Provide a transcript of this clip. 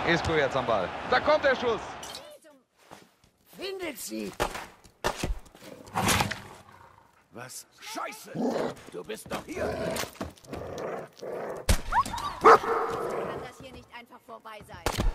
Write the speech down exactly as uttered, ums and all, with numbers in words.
Isco jetzt am Ball. Da kommt der Schuss. Findet sie. Was? Scheiße! Du bist doch hier! Kann das hier nicht einfach vorbei sein?